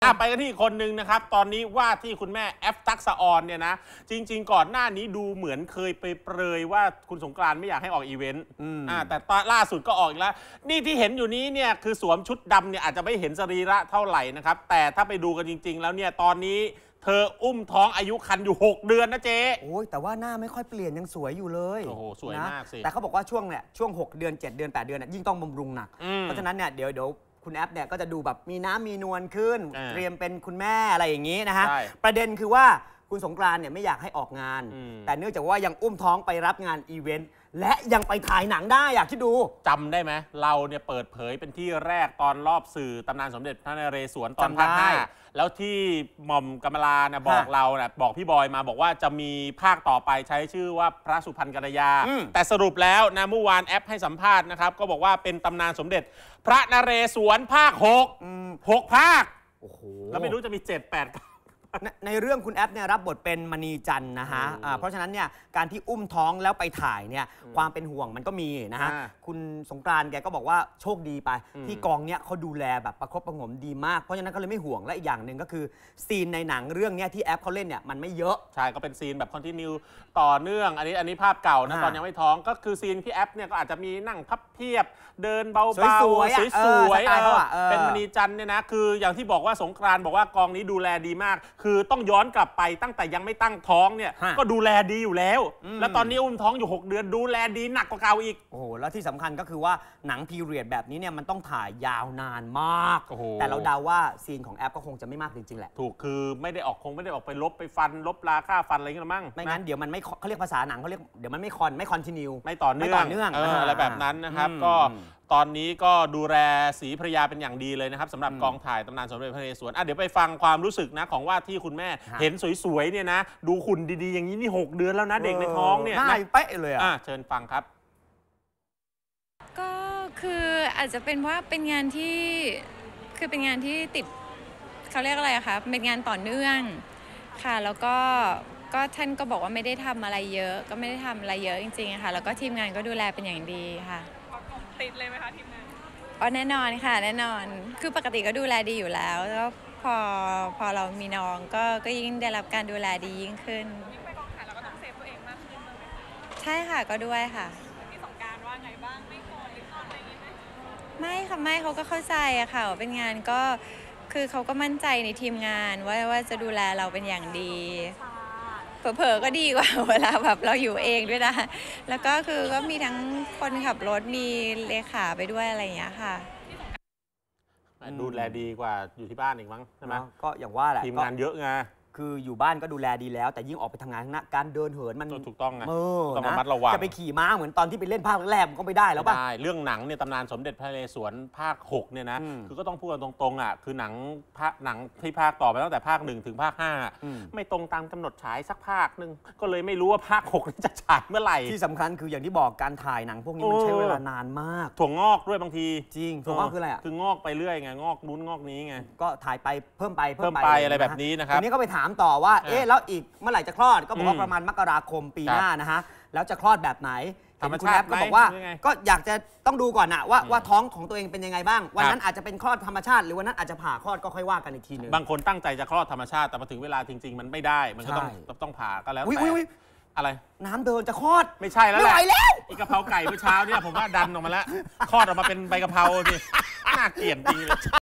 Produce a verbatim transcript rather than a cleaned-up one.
ไปกันที่คนหนึ่งนะครับตอนนี้ว่าที่คุณแม่แอฟทักษะออนเนี่ยนะจริงๆก่อนหน้านี้ดูเหมือนเคยไปเปรยว่าคุณสงกรานต์ไม่อยากให้ออกอีเวนต์อ่าแต่ล่าสุดก็ออกอีกแล้วนี่ที่เห็นอยู่นี้เนี่ยคือสวมชุดดำเนี่ยอาจจะไม่เห็นสรีระเท่าไหร่นะครับแต่ถ้าไปดูกันจริงๆแล้วเนี่ยตอนนี้เธออุ้มท้องอายุครรภ์อยู่หกเดือนนะเจ๊โอ้ยแต่ว่าหน้าไม่ค่อยเปลี่ยนยังสวยอยู่เลยโอ้โหสวยมากสิแต่เขาบอกว่าช่วงเนี่ยช่วงหกเดือนเจ็ดเดือนแปดเดือนยิ่งต้องบำรุงหนักเพราะฉะนั้นเนี่ยเดี๋ยวเดี๋ยวคุณแอฟเนี่ยก็จะดูแบบมีน้ำมีนวลขึ้นเตรียมเป็นคุณแม่อะไรอย่างนี้นะฮะประเด็นคือว่าคุณสงกรานต์เนี่ยไม่อยากให้ออกงานแต่เนื่องจากว่ายังอุ้มท้องไปรับงานอีเวนต์และยังไปถ่ายหนังได้อยากที่ดูจำได้ไหมเราเนี่ยเปิดเผยเป็นที่แรกตอนรอบสื่อตำนานสมเด็จพระนเรศวรตอนภาคห้าแล้วที่หม่อมกำมลานะบอกเรานะบอกพี่บอยมาบอกว่าจะมีภาคต่อไปใช้ชื่อว่าพระสุพรรณกัลยาแต่สรุปแล้วนะเมื่อวานแอปให้สัมภาษณ์นะครับก็บอกว่าเป็นตำนานสมเด็จพระนเรศวรภาคหกหกภาคโอ้โหแล้วไม่รู้จะมีเจ็ดแปดในเรื่องคุณแอฟเนี่ยรับบทเป็นมณีจันทร์นะฮะเพราะฉะนั้นเนี่ยการที่อุ้มท้องแล้วไปถ่ายเนี่ยความเป็นห่วงมันก็มีนะฮะคุณสงกรานต์แกก็บอกว่าโชคดีไปที่กองเนี้ยเขาดูแลแบบประคบประหงมดีมากเพราะฉะนั้นก็เลยไม่ห่วงและอีกอย่างหนึ่งก็คือซีนในหนังเรื่องนี้ที่แอฟเขาเล่นเนี่ยมันไม่เยอะใช่ก็เป็นซีนแบบคอนติเนียต่อเนื่องอันนี้อันนี้ภาพเก่านะตอนยังไม่ท้องก็คือซีนที่แอฟเนี่ยก็อาจจะมีนั่งพับเพียบเดินเบาๆสวยๆสวยๆเป็นมณีจันทร์เนี่ยนะคืออย่างที่บอกว่าสงกรานต์บอกว่ากองนี้ดูแลดีมากคือต้องย้อนกลับไปตั้งแต่ยังไม่ตั้งท้องเนี่ยก็ดูแลดีอยู่แล้วแล้วตอนนี้อุ้มท้องอยู่หกเดือนดูแลดีหนักกว่าเก่าอีกโอ้โหแล้วที่สำคัญก็คือว่าหนังพีเรียดแบบนี้เนี่ยมันต้องถ่ายยาวนานมากแต่เราเดาว่าซีนของแอปก็คงจะไม่มากจริงๆแหละถูกคือไม่ได้ออกคงไม่ได้ออกไปลบไปฟันลบราค่าฟันอะไรกันมั้งไม่งั้นเดี๋ยวมันไม่เขาเรียกภาษาหนังเขาเรียกเดี๋ยวมันไม่คอนไม่คอนติเนียไม่ต่อเนื่องไม่ต่อเนื่องอะไรแบบนั้นนะครับก็ตอนนี้ก็ดูแลศรีภรรยาเป็นอย่างดีเลยนะครับสำหรับกองถ่ายตำนานสมเด็จพระนเรศวรอ่ะเดี๋ยวไปฟังความรู้สึกนะของว่าที่คุณแม่เห็นสวยๆเนี่ยนะดูหุ่นดีๆอย่างนี้นี่หกเดือนแล้วนะเด็กในท้องเนี่ยน่าเป๊ะเลยอ่ะเชิญฟังครับก็คืออาจจะเป็นว่าเป็นงานที่คือเป็นงานที่ติดเขาเรียกอะไรคะเป็นงานต่อเนื่องค่ะแล้วก็ก็ท่านก็บอกว่าไม่ได้ทำอะไรเยอะก็ไม่ได้ทำอะไรเยอะจริงๆค่ะแล้วก็ทีมงานก็ดูแลเป็นอย่างดีค่ะติดเลยไหมคะทีมงานอ๋อแน่นอนค่ะแน่นอนคือปกติก็ดูแลดีอยู่แล้วแล้วพอพอเรามีน้องก็ก็ยิ่งได้รับการดูแลดียิ่งขึ้นยิ่งไปกองถ่ายเราก็ต้องเซฟตัวเองมากขึ้นเลยใช่ค่ะก็ด้วยค่ะพี่สงกรานต์ว่าไงบ้างไม่คอนหรือคอนอะไรอย่างงี้ไหมไม่ค่ะไม่เขาก็เข้าใจอะค่ะเป็นงานก็คือเขาก็มั่นใจในทีมงานว่าว่าจะดูแลเราเป็นอย่างดีเผลอๆก็ดีกว่าเวลาแบบเราอยู่เองด้วยนะแล้วก็คือก็มีทั้งคนขับรถมีเลขาไปด้วยอะไรอย่างเงี้ยค่ะดูแลดีกว่าอยู่ที่บ้านอีกมั้งใช่ไหมก็อย่างว่าแหละทีมงานเยอะไงคืออยู่บ้านก็ดูแลดีแล้วแต่ยิ่งออกไปทำงานข้างหน้าการเดินเหินมันถูกต้องไงต้องระมัดระวังจะไปขี่ม้าเหมือนตอนที่ไปเล่นภาคแรกมันก็ไม่ได้แล้วป่ะได้เรื่องหนังเนี่ยตำนานสมเด็จพระนเรศวรภาคหกเนี่ยนะคือก็ต้องพูดกันตรงๆอ่ะคือหนังภาคหนังที่ภาคต่อไปตั้งแต่ภาคหนึ่งถึงภาคห้าไม่ตรงตามกำหนดฉายสักภาคหนึ่งก็เลยไม่รู้ว่าภาคหกจะฉายเมื่อไหร่ที่สำคัญคืออย่างที่บอกการถ่ายหนังพวกนี้มันใช้เวลานานมากถั่วงอกด้วยบางทีจริงถั่วงอกคืออะไรอ่ะคืองอกไปเรื่อยไงงอกนู้นงอกนี้ไงก็ถ่ายไปเพิ่มไปเพิ่มไปอะไรแบบนี้นะครับทีนี้ก็ไปถามต่อว่าเอ๊ะแล้วอีกเมื่อไหร่จะคลอดก็บอกว่าประมาณมกราคมปีหน้านะฮะแล้วจะคลอดแบบไหนคุณแอฟก็บอกว่าก็อยากจะต้องดูก่อนนะว่าว่าท้องของตัวเองเป็นยังไงบ้างวันนั้นอาจจะเป็นคลอดธรรมชาติหรือวันนั้นอาจจะผ่าคลอดก็ค่อยว่ากันอีกทีนึงบางคนตั้งใจจะคลอดธรรมชาติแต่มาถึงเวลาจริงๆมันไม่ได้มันก็ต้องต้องผ่าก็แล้วแต่อะไรน้ำเดินจะคลอดไม่ใช่แล้วไม่ไหวแล้วอีกกะเพราไก่เมื่อเช้าเนี่ยผมว่าดันออกมาแล้วคลอดออกมาเป็นใบกะเพราสิน่าเกลียดจริงเลย